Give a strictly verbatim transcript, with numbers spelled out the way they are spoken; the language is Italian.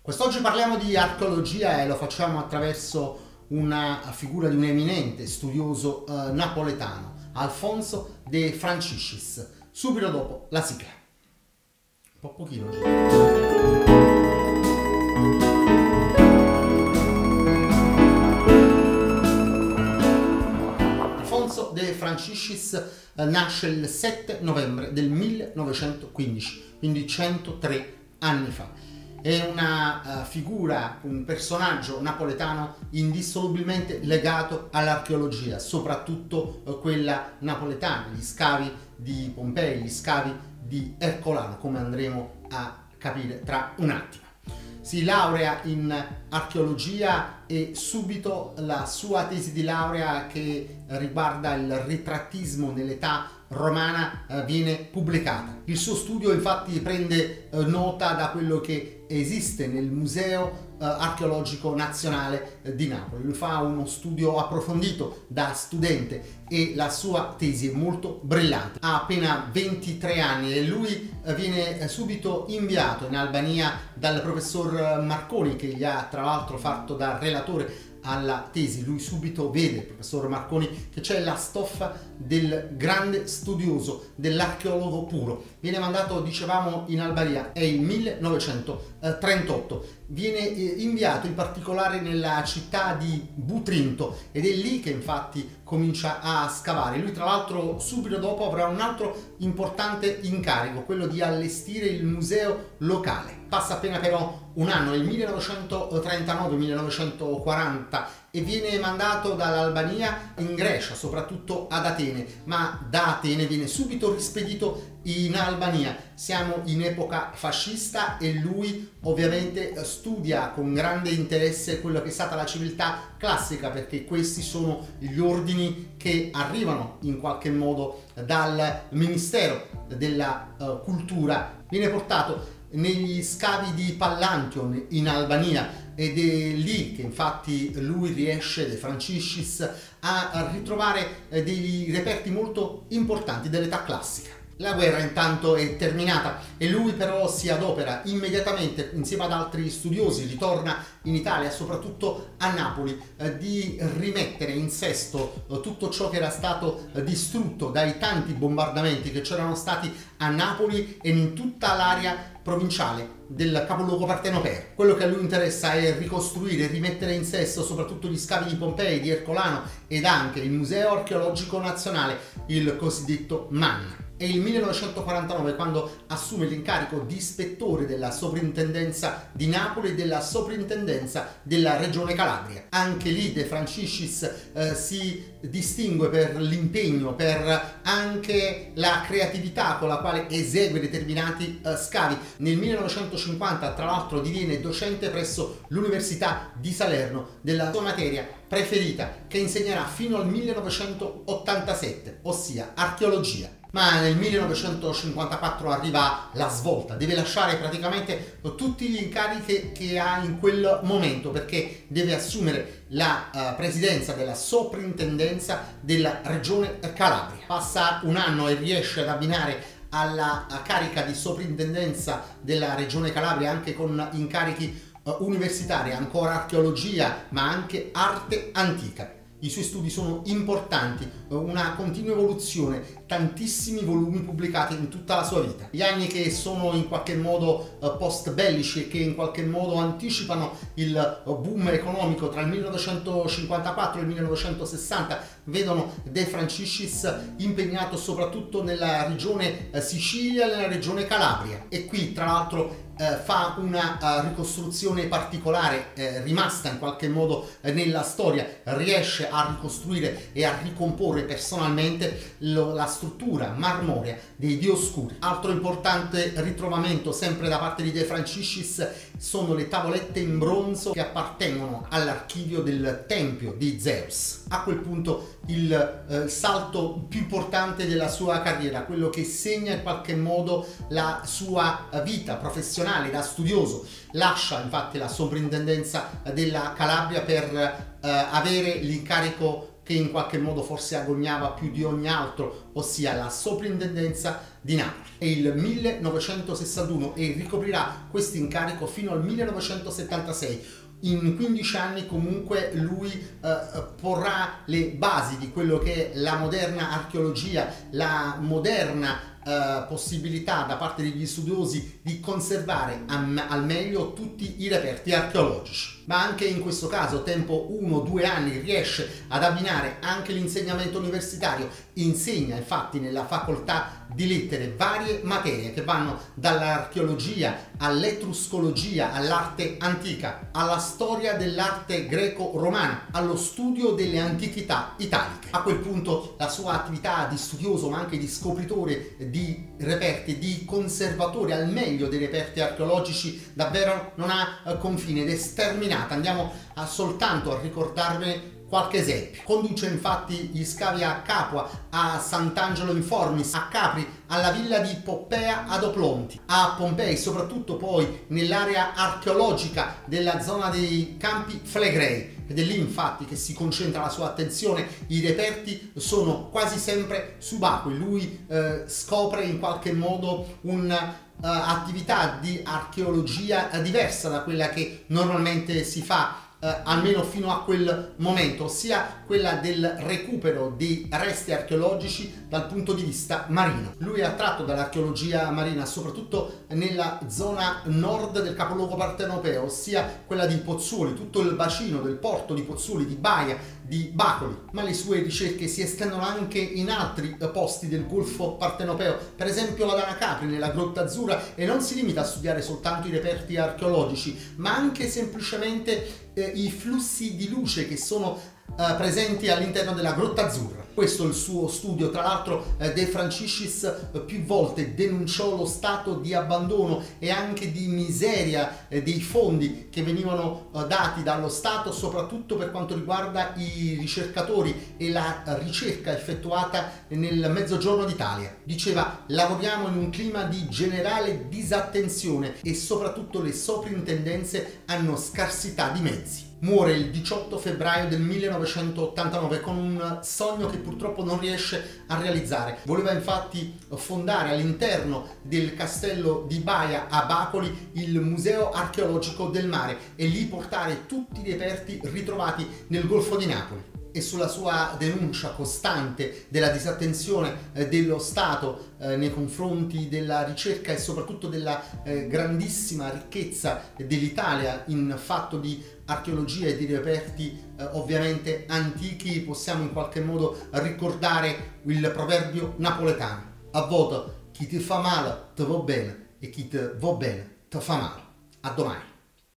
Quest'oggi parliamo di archeologia e lo facciamo attraverso una figura di un eminente studioso eh, napoletano, Alfonso De Franciscis, subito dopo la sigla. Un po' pochino oggi. Alfonso De Franciscis eh, nasce il sette novembre del millenovecentoquindici, quindi centotré anni fa. È una uh, figura, un personaggio napoletano indissolubilmente legato all'archeologia, soprattutto uh, quella napoletana, gli scavi di Pompei, gli scavi di Ercolano, come andremo a capire tra un attimo. Si laurea in archeologia e subito la sua tesi di laurea che riguarda il ritrattismo nell'età romana eh, viene pubblicata. Il suo studio infatti prende eh, nota da quello che esiste nel Museo eh, Archeologico Nazionale eh, di Napoli. Lui fa uno studio approfondito da studente e la sua tesi è molto brillante. Ha appena ventitré anni e lui eh, viene eh, subito inviato in Albania dal professor Marconi, che gli ha tra l'altro fatto da relatore alla tesi. Lui subito vede, il professor Marconi, che c'è la stoffa del grande studioso, dell'archeologo puro. Viene mandato, dicevamo, in Albania, è il millenovecentotrentotto. Viene inviato in particolare nella città di Butrinto ed è lì che infatti comincia a scavare. Lui tra l'altro subito dopo avrà un altro importante incarico, quello di allestire il museo locale. Passa appena però un anno, il millenovecentotrentanove millenovecentoquaranta, e viene mandato dall'Albania in Grecia, soprattutto ad Atene, ma da Atene viene subito rispedito in Albania. Siamo in epoca fascista e lui ovviamente studia con grande interesse quello che è stata la civiltà classica, perché questi sono gli ordini che arrivano in qualche modo dal Ministero della uh, Cultura. Viene portato negli scavi di Pallantion in Albania ed è lì che infatti lui riesce, De Franciscis, a ritrovare dei reperti molto importanti dell'età classica. La guerra intanto è terminata e lui però si adopera immediatamente insieme ad altri studiosi, ritorna in Italia, soprattutto a Napoli, eh, di rimettere in sesto eh, tutto ciò che era stato eh, distrutto dai tanti bombardamenti che c'erano stati a Napoli e in tutta l'area provinciale del capoluogo partenopeo. Quello che a lui interessa è ricostruire, rimettere in sesto soprattutto gli scavi di Pompei, di Ercolano ed anche il Museo Archeologico Nazionale, il cosiddetto MAN. È il millenovecentoquarantanove quando assume l'incarico di ispettore della soprintendenza di Napoli e della soprintendenza della regione Calabria. Anche lì De Franciscis eh, si distingue per l'impegno, per anche la creatività con la quale esegue determinati eh, scavi. Nel millenovecentocinquanta tra l'altro diviene docente presso l'Università di Salerno della sua materia preferita, che insegnerà fino al millenovecentottantasette, ossia archeologia. Ma nel millenovecentocinquantaquattro arriva la svolta, deve lasciare praticamente tutti gli incarichi che ha in quel momento, perché deve assumere la uh, presidenza della soprintendenza della regione Calabria. Passa un anno e riesce ad abbinare alla carica di soprintendenza della regione Calabria anche con incarichi uh, universitari, ancora archeologia ma anche arte antica. I suoi studi sono importanti, una continua evoluzione, tantissimi volumi pubblicati in tutta la sua vita. Gli anni che sono in qualche modo post bellici e che in qualche modo anticipano il boom economico tra il millenovecentocinquantaquattro e il millenovecentosessanta vedono De Franciscis impegnato soprattutto nella regione Sicilia e nella regione Calabria, e qui tra l'altro Eh, fa una uh, ricostruzione particolare eh, rimasta in qualche modo eh, nella storia, riesce a ricostruire e a ricomporre personalmente lo, la struttura marmorea dei Dioscuri. Altro importante ritrovamento sempre da parte di De Franciscis sono le tavolette in bronzo che appartengono all'archivio del Tempio di Zeus. A quel punto il eh, salto più importante della sua carriera, quello che segna in qualche modo la sua vita professionale da studioso. Lascia infatti la soprintendenza della Calabria per eh, avere l'incarico che in qualche modo forse agognava più di ogni altro, ossia la soprintendenza di Napoli. È il millenovecentosessantuno e ricoprirà questo incarico fino al millenovecentosettantasei. In quindici anni comunque lui eh, porrà le basi di quello che è la moderna archeologia, la moderna eh, possibilità da parte degli studiosi di conservare am- al meglio tutti i reperti archeologici. Ma anche in questo caso, tempo uno due anni, riesce ad abbinare anche l'insegnamento universitario. Insegna infatti nella facoltà di lettere varie materie che vanno dall'archeologia all'etruscologia, all'arte antica, alla storia dell'arte greco-romana, allo studio delle antichità italiche. A quel punto la sua attività di studioso ma anche di scopritore di reperti, di conservatore al meglio dei reperti archeologici davvero non ha eh, confine ed è sterminata. Andiamo a soltanto a ricordarvene qualche esempio. Conduce infatti gli scavi a Capua, a Sant'Angelo in Formis, a Capri, alla villa di Poppea ad Oplonti, a Pompei, soprattutto poi nell'area archeologica della zona dei Campi Flegrei. Ed è lì infatti che si concentra la sua attenzione. I reperti sono quasi sempre subacquei. Lui eh, scopre in qualche modo un Uh, attività di archeologia uh, diversa da quella che normalmente si fa, uh, almeno fino a quel momento, ossia quella del recupero di resti archeologici dal punto di vista marino. Lui è attratto dall'archeologia marina soprattutto nella zona nord del capoluogo partenopeo, ossia quella di Pozzuoli, tutto il bacino del porto di Pozzuoli, di Baia, di Bacoli, ma le sue ricerche si estendono anche in altri posti del Golfo partenopeo, per esempio la Dana Capri nella Grotta Azzurra, e non si limita a studiare soltanto i reperti archeologici, ma anche semplicemente eh, i flussi di luce che sono eh, presenti all'interno della Grotta Azzurra. Questo è il suo studio. Tra l'altro eh, De Franciscis eh, più volte denunciò lo stato di abbandono e anche di miseria eh, dei fondi che venivano eh, dati dallo Stato, soprattutto per quanto riguarda i ricercatori e la ricerca effettuata nel Mezzogiorno d'Italia. Diceva: lavoriamo in un clima di generale disattenzione e soprattutto le soprintendenze hanno scarsità di mezzi. Muore il diciotto febbraio del millenovecentottantanove con un sogno che purtroppo non riesce a realizzare. Voleva infatti fondare all'interno del castello di Baia a Bacoli il Museo Archeologico del Mare e lì portare tutti i reperti ritrovati nel Golfo di Napoli. E sulla sua denuncia costante della disattenzione eh, dello Stato eh, nei confronti della ricerca e soprattutto della eh, grandissima ricchezza dell'Italia in fatto di archeologia e di reperti eh, ovviamente antichi, possiamo in qualche modo ricordare il proverbio napoletano: a voto chi ti fa male ti va bene e chi ti va bene ti fa male. A domani.